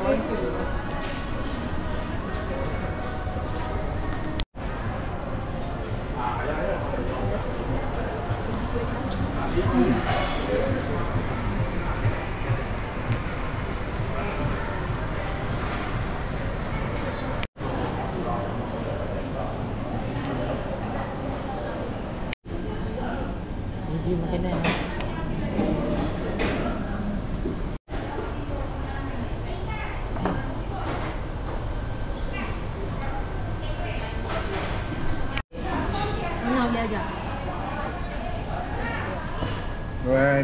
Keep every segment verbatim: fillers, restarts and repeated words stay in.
Ini makanan. Mana boleh ajak? Wan.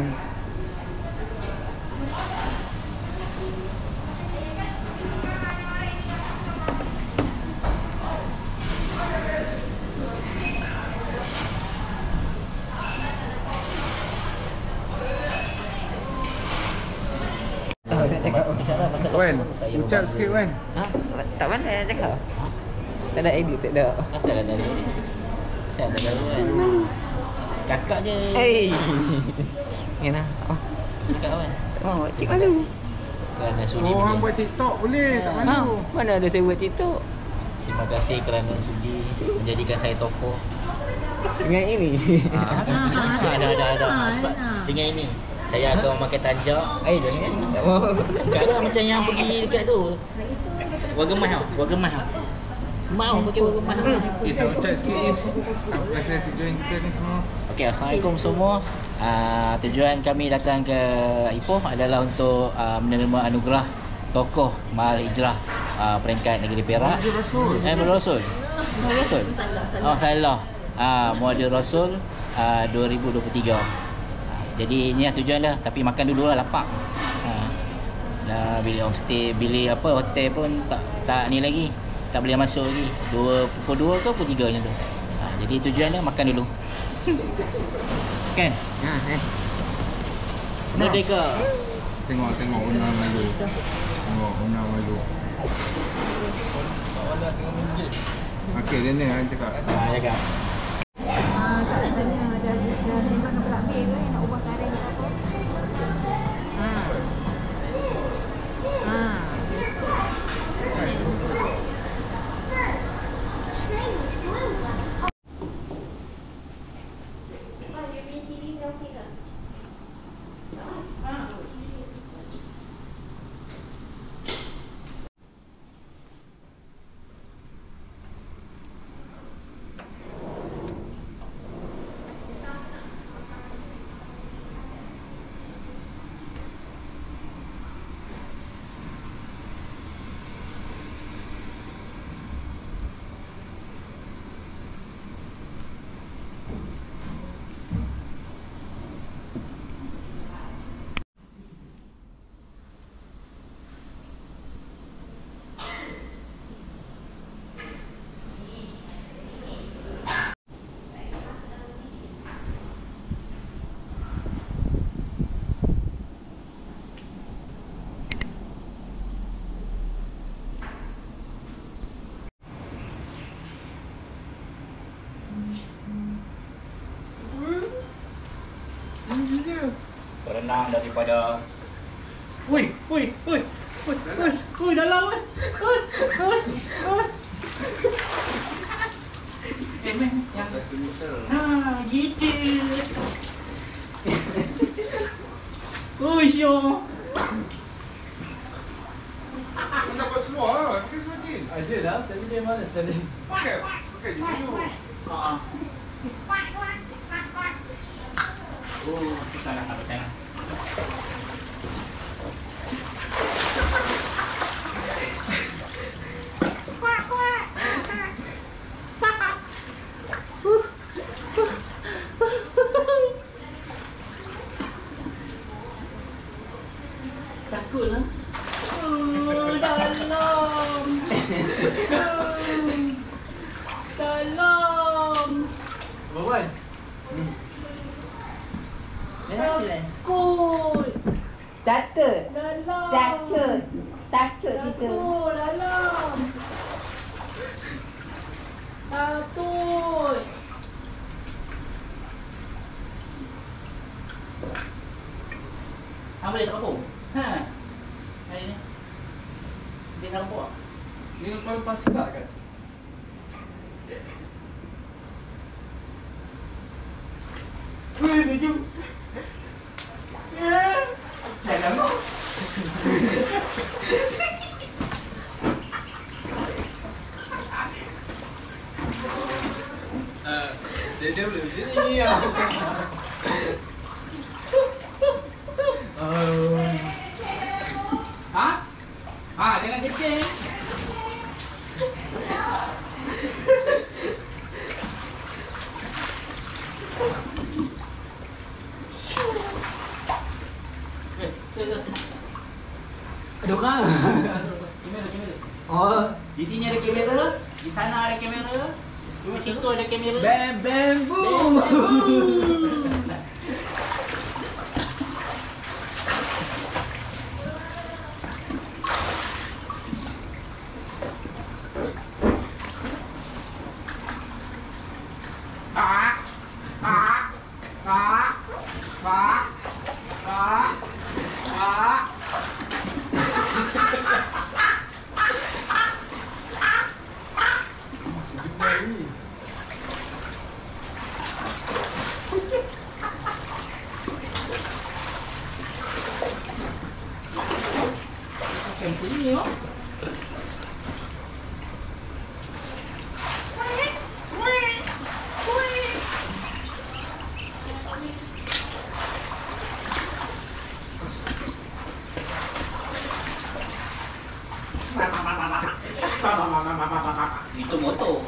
Wan, ucap sikit Wan. Ha? Tak pandai nak cakap. Tak ada edit, tak ada. Asal ada ni. Asal ada kan. Cakap je. Hey. Ni nah. Oh, Cakap kan. mau cik malu. Kerana sudi Oh, orang menjadi- buat TikTok boleh, tak Ha, malu. mana ada saya buat TikTok Terima kasih kerana sudi menjadikan saya tokoh. dengan ini. Ah, ada ada ada. Sebab dengan ini saya akan memakai tanjak. Eh, jangan. Tak mau. Cakap lah macam yang pergi dekat tu. Wagemah tau. Wagemah tau. Semau pakai wagemah. Eh, saya ucap sikit Is. Apa pasal tujuan kita ni semua? Okey, Assalamualaikum semua. Uh, tujuan kami datang ke Ipoh adalah untuk uh, menerima anugerah tokoh Mahal Hijrah uh, peringkat negeri Perak. Muhammad Rasul. Eh, Muhammad Rasul. Muhammad Rasul. Oh, salah. Ah, Muhammad Rasul uh, dua ribu dua puluh tiga. Uh, jadi ini lah tujuan dah, tapi makan dulu lah lapar. Uh, dah bilik homestay, bilik apa hotel pun tak tak ni lagi. Tak boleh masuk lagi. Dua pukul dua ke pukul tiga macam tu. Uh, jadi tujuan dia makan dulu. Kan? Ha, eh. Merdeka. Tengok, tengok Una malu. Tengok Una malu. Okey, dia ni kan cakap. Ah, cakap. Ah, tak nak tanya ada ada tembak nak pula bil ke nak ubah keadaan kita apa? Ha. Ha. Berenang daripada Ui, ui, ui. Ui, ui, ui dalam ui. Ui, ui, ui. Eh, meh, yang ha, gitu. Ui, syok. Kau tak buat semua lah. Pakai semua jin. Ada lah, tapi dia malas tadi. Pakai. Pakai je dulu. Ha. Oh, susah nak tak sayang. Takutlah. Oh, dalam. Dalam. Bawan. Hmm. Takut. Takut. Dalam. Takut. Takut kita. Takut dalam. Takut. Apa boleh tak apa? Ha. Hari ni. Dia nampak. Ni paling pasal kan? Wih, lucu. Ya. Jangan mau. Ah, dia dia boleh sini ya. Ha? Ha, jangan kecil. Ada orang. Kamera, kamera. Oh, di sini ada kamera, di sana ada kamera, di situ ada kamera. Bam bam boom. Ah. Ah. Ah. Ah. Ah. Ah. Macam ni oh. Itu motor.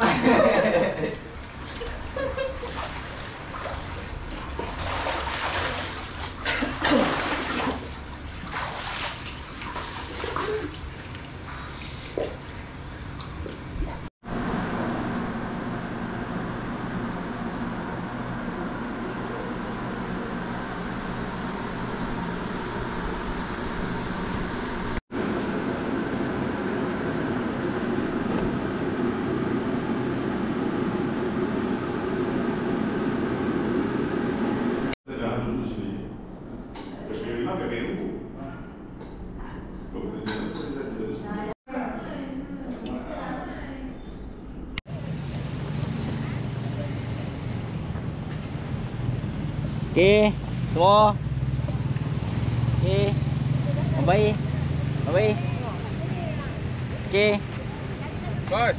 Okey, semua. Okey. Baik. Baik. Okey. Bye.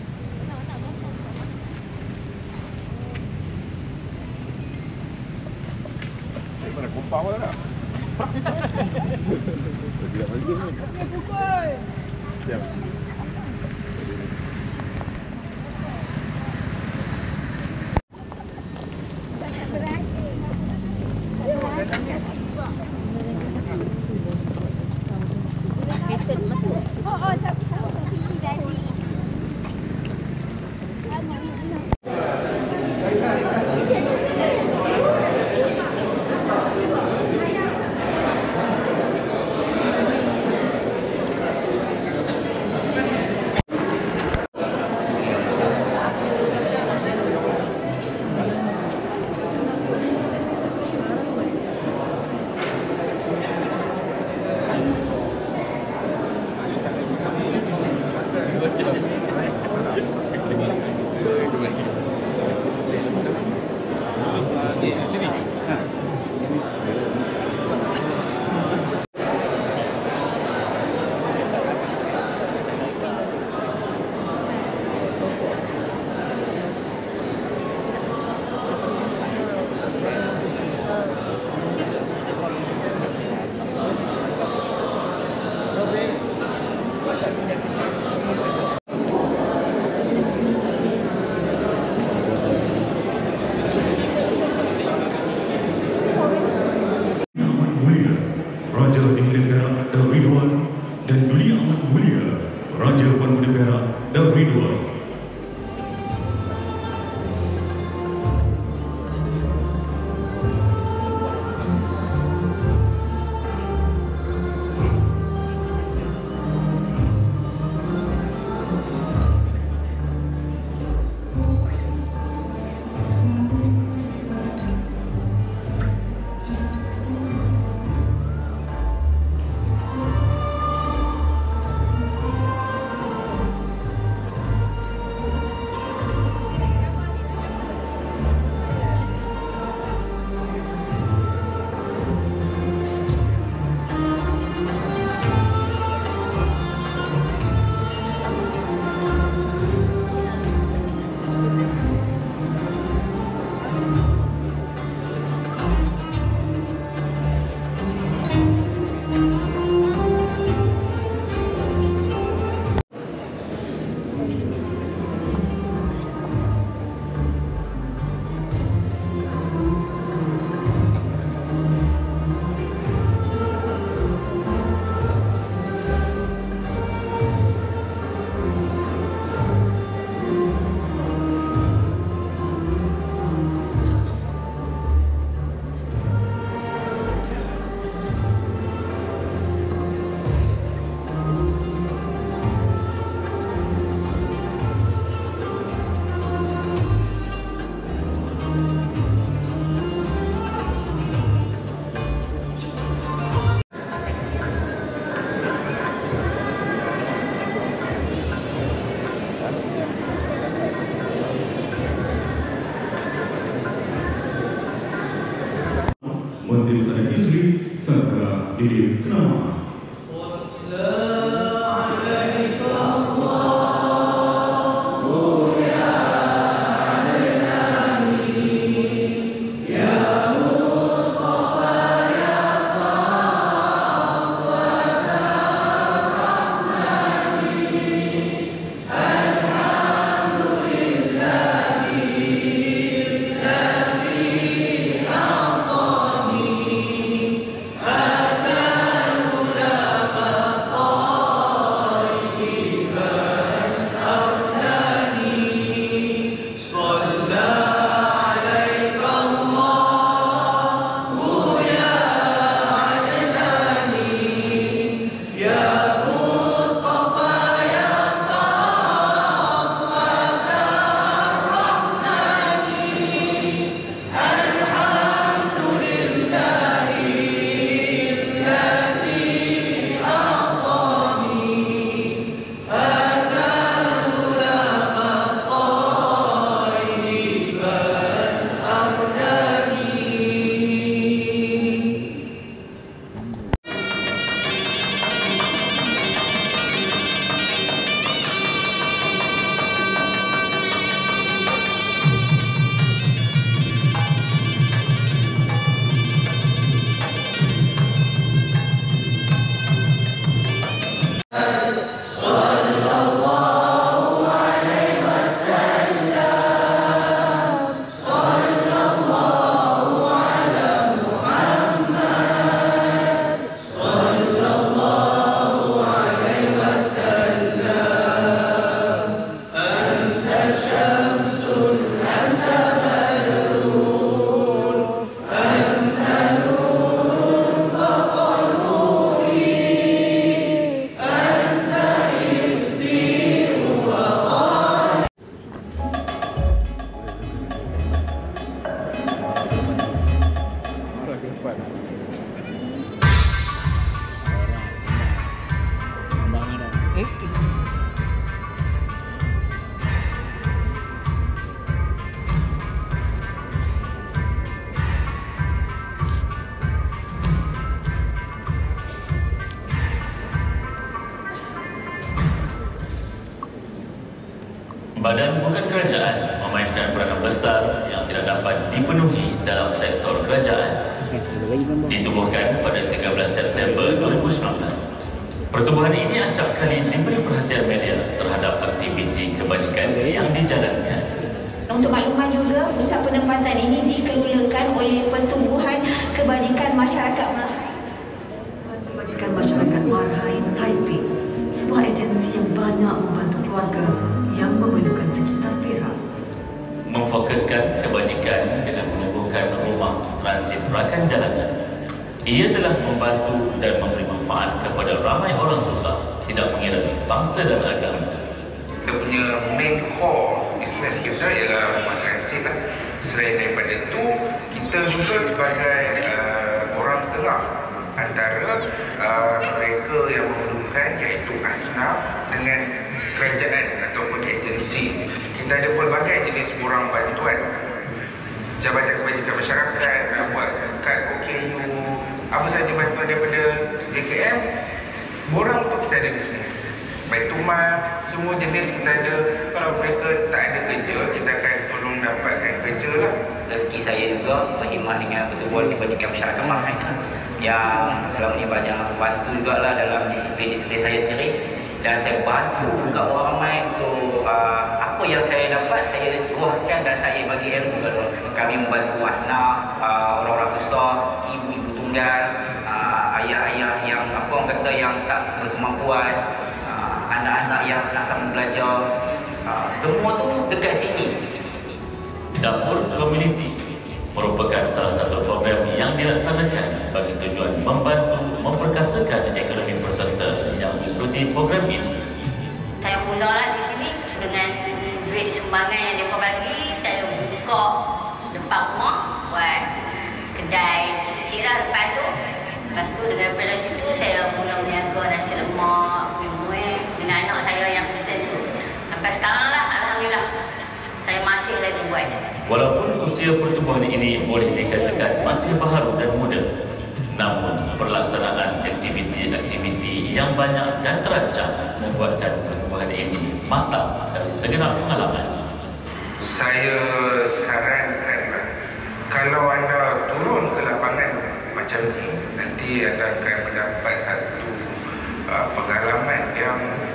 Eh, mana kumpang mana nak? Tidak lagi ni. Pukul. Siap. Oh, oh, tapi tahu tinggi jadi. Raja Inggeris Perak dan Ridwan dan Duli Amat Mulia Raja Pemuda Perak dan Ridwan. Badan bukan kerajaan memainkan peranan besar yang tidak dapat dipenuhi dalam sektor kerajaan. Ditubuhkan pada tiga belas September dua ribu sembilan belas. Pertubuhan ini acap kali diberi perhatian media terhadap aktiviti kebajikan yang dijalankan. Untuk makluman juga, pusat penempatan ini dikelolakan oleh Pertubuhan Kebajikan Masyarakat Marhain. Kebajikan Masyarakat Marhain Taipei, sebuah agensi yang banyak membantu keluarga yang memerlukan sekitar Perak. Memfokuskan kebajikan dengan menubuhkan rumah transit rakan jalanan. Ia telah membantu dan memberi manfaat kepada ramai orang susah, tidak mengira bangsa dan agama. Kita punya main core business kita ialah rumah transit lah. Selain daripada itu, kita juga sebagai uh, orang tengah antara uh, mereka yang memerlukan, iaitu asnaf dengan kerajaan ataupun agensi. Kita ada pelbagai jenis borang bantuan. Jabatan Kebajikan Masyarakat nak buat kad O K U, apa saja bantuan daripada J K M, borang tu kita ada di sini. Baituman, semua jenis kita ada. Kalau mereka tak ada kerja, kita akan tolong dapatkan kerja lah. Rezeki saya juga berkhidmat dengan Pertubuhan Kebajikan Masyarakat Marhain yang selama ini banyak bantu jugalah dalam disiplin-disiplin saya sendiri, dan saya bantu juga orang ramai untuk uh, apa yang saya dapat saya tuahkan dan saya bagi ilmu. Kami membantu asnaf, uh, orang-orang susah, ibu-ibu tunggal, uh, ayah-ayah yang apa orang kata yang tak berkemampuan, uh, anak-anak yang senang-senang belajar, uh, semua tu dekat sini. Dapur Komuniti merupakan salah satu program yang dilaksanakan bagi tujuan membantu memperkasakan ekonomi peserta yang mengikuti program ini. Saya mulalah di sini dengan duit sumbangan yang mereka bagi. Saya buka depan rumah, buat kedai kecil-kecil lah depan tu. Lepas tu daripada situ saya mula berniaga nasi lemak, kuih-kuih dengan anak saya yang kita tu. Sampai sekarang lah, alhamdulillah, saya masih lagi buat. Walaupun usia pertubuhan ini boleh dikatakan masih baharu dan muda, namun pelaksanaan aktiviti-aktiviti yang banyak dan terancang membuatkan pertubuhan ini matang dari segenap pengalaman. Saya sarankan, kalau anda turun ke lapangan macam ni, nanti anda akan mendapat satu uh, pengalaman yang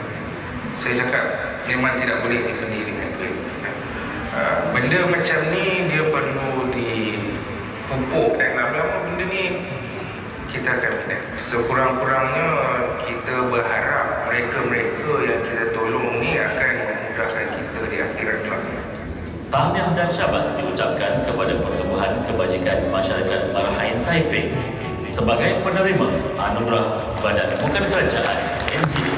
saya cakap memang tidak boleh dibeli dengan duit. Uh, benda macam ni dia perlu dipupuk, dan lama-lama benda ni kita akan minat. Sekurang-kurangnya kita berharap mereka-mereka yang kita tolong ni akan memudahkan kita di akhirat kelak. Tahniah dan syabas diucapkan kepada Pertubuhan Kebajikan Masyarakat Marhain Taipei sebagai penerima anugerah Badan Bukan Kerajaan N G O.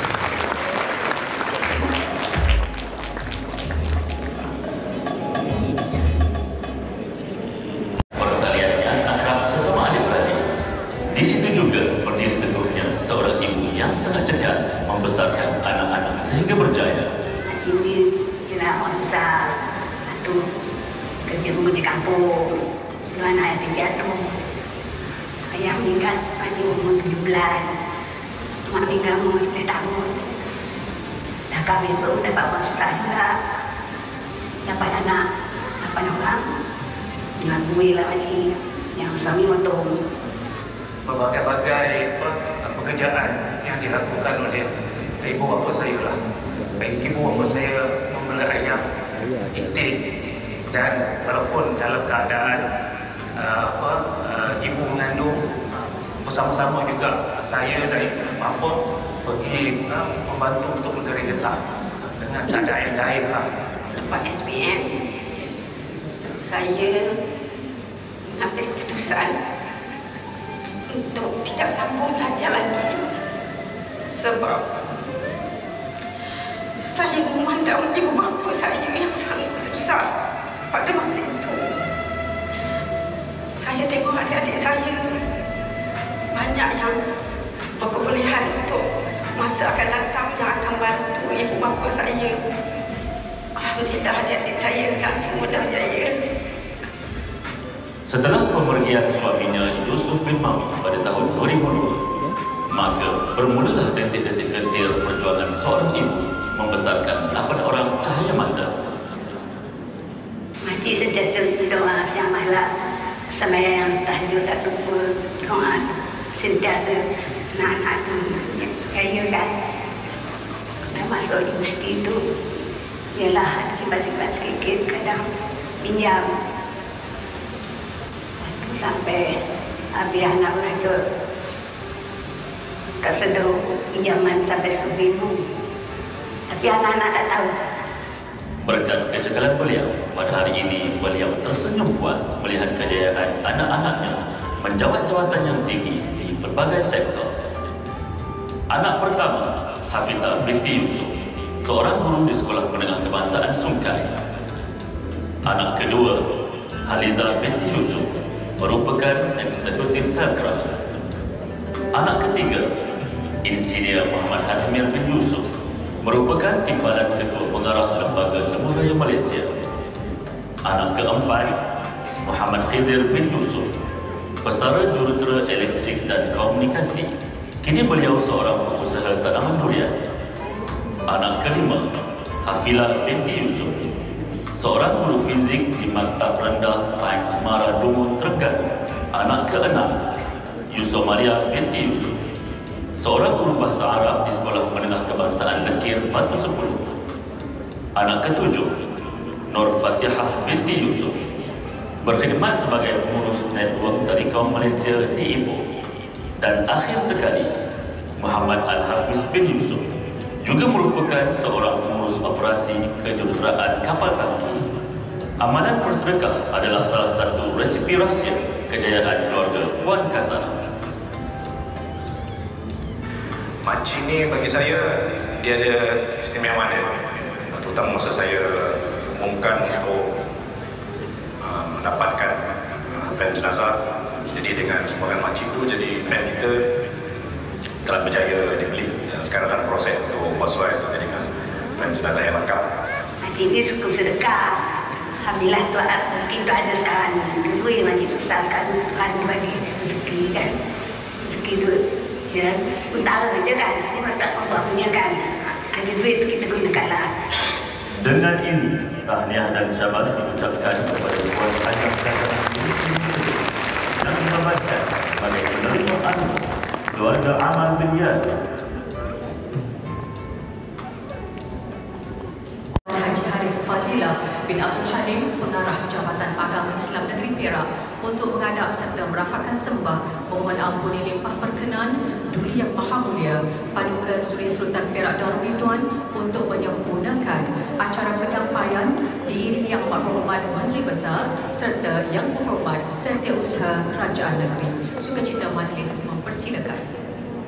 Di situ juga berdiri teguhnya seorang ibu yang sangat cekal membesarkan anak-anak sehingga berjaya. Sini dia nak orang susah, tu kerja pun di kampung, dua anak yang tinggal tu. Ayah meninggal pada umur tujuh belas, mak meninggal umur sepuluh tahun. Dah kahwin pun dapat orang susah juga, dapat anak, dapat orang, jual kuih lah macam yang suami motong. Berbagai-bagai pekerjaan yang dilakukan oleh ibu bapa saya lah. Ibu bapa saya membela ayam, itik, dan walaupun dalam keadaan uh, apa uh, ibu mengandung, bersama-sama juga saya dan ibu bapa pergi uh, membantu untuk menderek getah dengan keadaan yang lain lah. Lepas S P M, saya mengambil keputusan untuk tidak sambung belajar lagi, sebab saya memandang ibu bapa saya yang sangat susah pada masa itu. Saya tengok adik-adik saya banyak yang berkebolehan untuk masa akan datang yang akan bantu ibu bapa saya. Alhamdulillah adik-adik saya sekarang semua dah berjaya. Setelah pemergian suaminya Yusuf bin Mami pada tahun dua ribu dua, maka bermulalah detik-detik getir perjuangan seorang ibu membesarkan lapan orang cahaya mata. Makcik sentiasa berdoa siang malam, sembahyang tahajud tak lupa, doa sentiasa anak-anak tu kaya kan. Dah masuk universiti tu, ialah ada sifat-sifat sikit-sikit, kadang pinjam. Sampai habis anak berajuk tak sedar pinjaman sampai sepuluh ribu. Tapi anak-anak tak tahu. Berkat kecekalan beliau, pada hari ini beliau tersenyum puas melihat kejayaan anak-anaknya menjawat jawatan yang tinggi di berbagai sektor. Anak pertama, Hafizah binti Yusuf, seorang guru di Sekolah Menengah Kebangsaan Sungkai. Anak kedua, Haliza binti Yusuf, merupakan eksekutif Telgra. Anak ketiga, Insinyur Muhammad Hazmir bin Yusuf, merupakan timbalan Ketua Pengarah Lembaga Lebuh Raya Malaysia. Anak keempat, Muhammad Khidir bin Yusuf, pesara jurutera elektrik dan komunikasi. Kini beliau seorang pengusaha tanaman durian. Anak kelima, Hafilah binti Yusuf, seorang guru fizik di Maktab Rendah Sains Mara Dungun, Terengganu. Anak keenam, Yusuf Maria binti Yusuf, seorang guru bahasa Arab di Sekolah Menengah Kebangsaan Lekir, Batu Sepuluh. Anak ketujuh, Nur Fatihah binti Yusuf, berkhidmat sebagai pengurus network Telekom Malaysia di Ipoh. Dan akhir sekali, Muhammad Al-Hafiz bin Yusuf, juga merupakan seorang pengurus operasi kejuruteraan kapal tangki. Amalan bersedekah adalah salah satu resipi rahsia kejayaan keluarga Puan Kasarah. Makcik ni bagi saya, dia ada istimewaan dia. Terutama masa saya umumkan untuk uh, mendapatkan uh, van jenazah. Jadi dengan sumbangan makcik tu, jadi van kita telah berjaya dibeli. Dan sekarang dalam proses untuk bersuai untuk jadikan van jenazah yang lengkap. Makcik ni suka sedekah. Alhamdulillah Tuhan rezeki tu ada sekarang ni. Dulu ya makcik susah, sekarang Tuhan tu bagi rezeki kan. Rezeki tu ya sementara je kan. Semua tak Allah punya kan. Ada duit kita gunakanlah. Dengan ini, tahniah dan syabas diucapkan kepada Puan Hajah Kasarah yang dinobatkan sebagai penerima anugerah Keluarga Amal bin Yasir. Haji Haris Fazilah bin Abdul Halim, Pengarah Jabatan Agama Islam Negeri Perak, untuk mengadap serta merafakkan sembah mohon ampun limpah perkenan Duli Yang Maha Mulia Paduka Suri Sultan Perak Darul Ridwan untuk menyempurnakan acara penyampaian diiringi Yang Berhormat Menteri Besar serta Yang Berhormat Setiausaha Kerajaan Negeri. Sukacita majlis mempersilakan.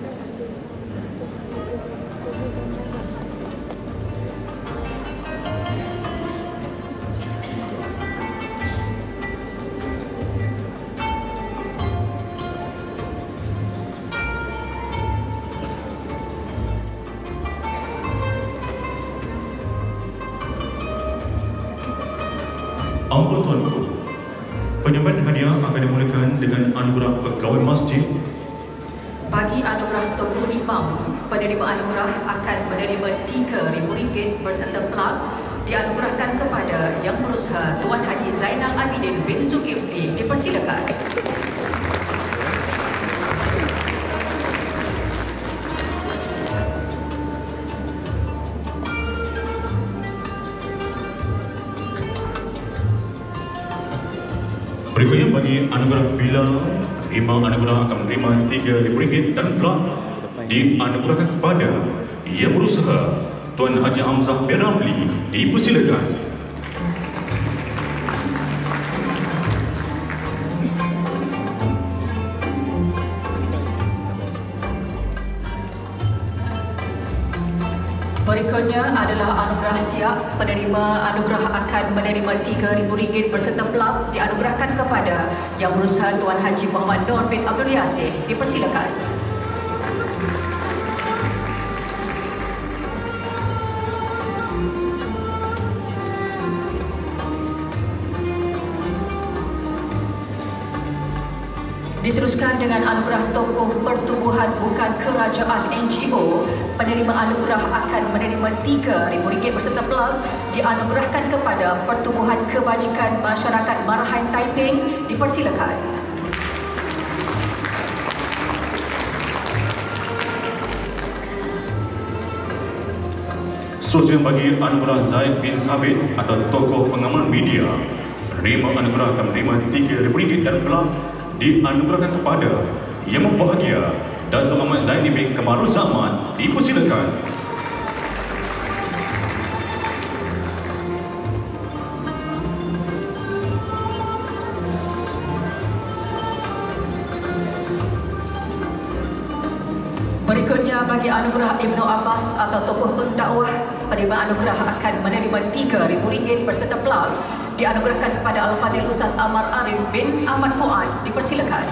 Ampun Tuanku, penyambahan hadiah akan dimulakan dengan anugerah pegawai masjid. Bagi anugerah Tokoh Imam, penerima anugerah akan menerima tiga ribu ringgit berserta plak dianugerahkan kepada Yang Berusaha Tuan Haji Zainal Abidin bin Zulkifli. Dipersilakan. Berikutnya bagi anugerah Bila, lima anugerah akan menerima tiga ribu ringgit dan plak dianugerahkan kepada Yang Berusaha Tuan Haji Hamzah bin Ramli. Dipersilakan. Berikutnya adalah anugerah siap. Penerima anugerah akan menerima tiga ribu ringgit berserta plak dianugerahkan kepada Yang Berusaha Tuan Haji Muhammad Nur bin Abdul Yasir. Dipersilakan. Diteruskan dengan anugerah Tokoh Pertubuhan Bukan Kerajaan N G O. Penerima anugerah akan menerima menerima tiga ribu ringgit berserta pelang dianugerahkan kepada Pertubuhan Kebajikan Masyarakat Marahan Taiping. Dipersilakan. Seterusnya bagi anugerah Zaid bin Sabit atau tokoh pengamal media, penerima anugerah akan menerima tiga ribu ringgit dan pelang dianugerahkan kepada Yang Berbahagia Datuk Ahmad Zaini bin Kamaruzaman. Dipersilakan. Berikutnya bagi anugerah Ibnu Abbas atau tokoh pendakwah, penerima anugerah akan menerima tiga ribu ringgit berserta pelang dianugerahkan kepada Al-Fadhil Ustaz Amar Arif bin Ahmad Muad. Dipersilakan.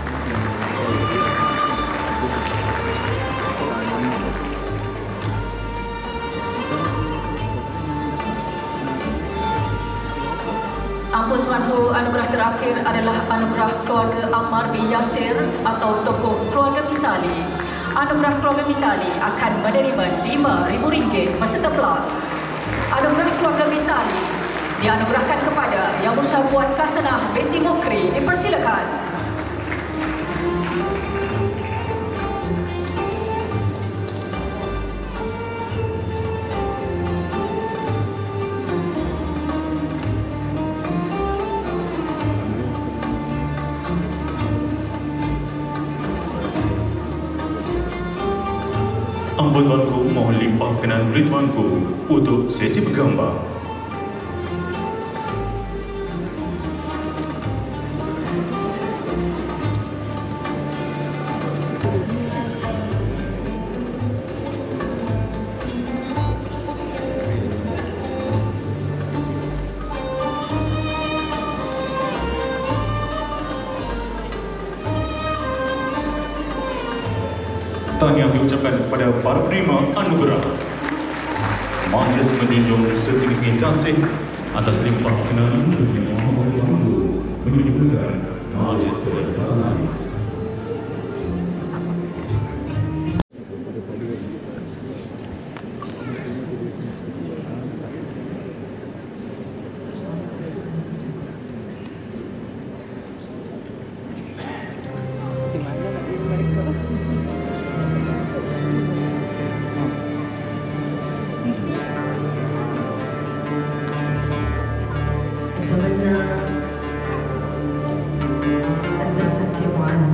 Ampun tuanku, anugerah terakhir adalah anugerah keluarga Ammar bin Yasir atau tokoh keluarga Misali. Anugerah keluarga Misali akan menerima lima ribu ringgit berserta pelang. Anugerah keluarga Misali dianugerahkan kepada Yang Berusaha Puan Kasanah binti Mukri. Dipersilakan. Ampun tuanku, mohon limpahkan ridwanku untuk sesi bergambar. Tahniah diucapkan kepada para penerima anugerah. Majlis menjunjung setinggi kasih atas limpah kenalan yang mohon bangga menyuguhkan majlis serta. Kerana atas setiawaan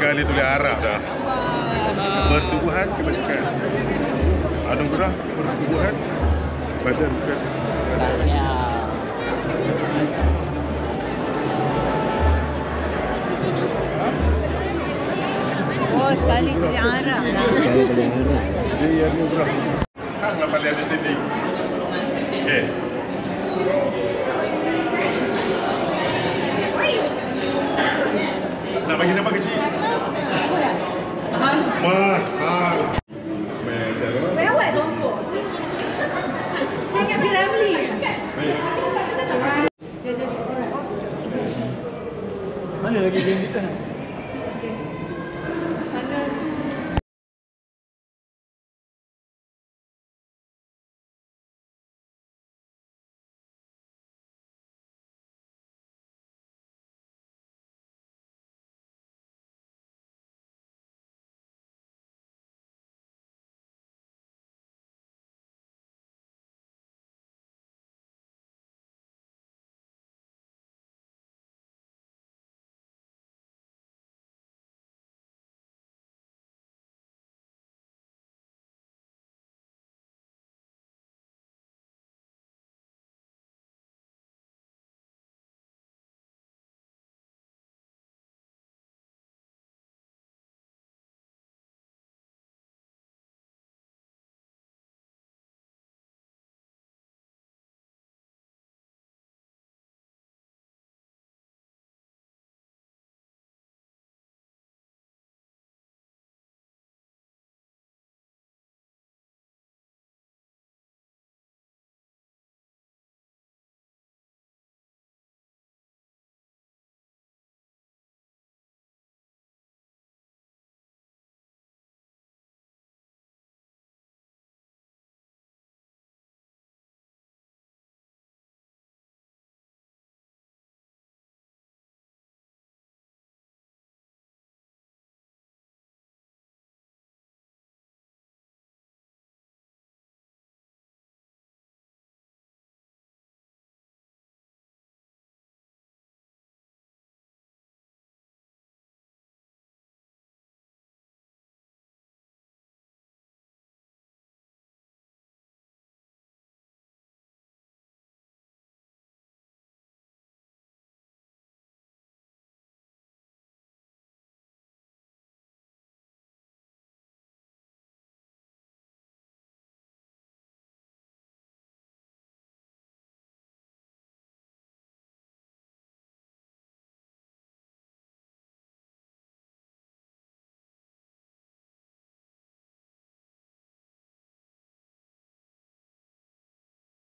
sekali tulis Arab dah. Pertubuhan kebajikan. Anugerah pertubuhan badan bukan. Oh, sekali tulis Arab. Sekali tulis Arab. Dia anugerah. Hang lah paling understanding. Okey. Nak bagi nama kecil? Mas, Hang. Mewah songkok. Ingat Piramli. Mana lagi game kita?